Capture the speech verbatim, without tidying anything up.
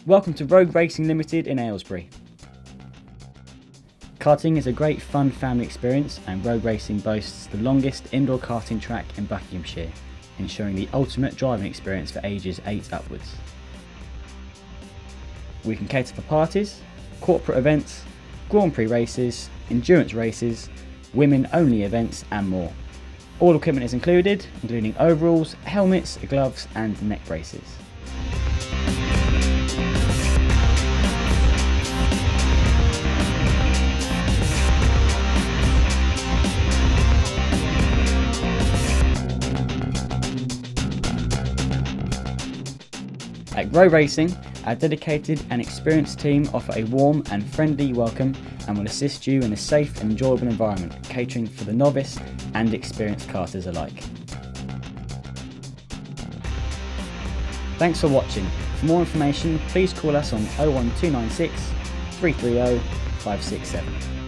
Welcome to Road Racing Limited in Aylesbury. Karting is a great fun family experience, and road racing boasts the longest indoor karting track in Buckinghamshire, ensuring the ultimate driving experience for ages eight upwards. We can cater for parties, corporate events, Grand Prix races, endurance races, women only events and more. All equipment is included, including overalls, helmets, gloves and neck braces. At Road Racing, our dedicated and experienced team offer a warm and friendly welcome and will assist you in a safe and enjoyable environment, catering for the novice and experienced karters alike. Thanks for watching. For more information, please call us on oh one two nine six, three three oh, five six seven.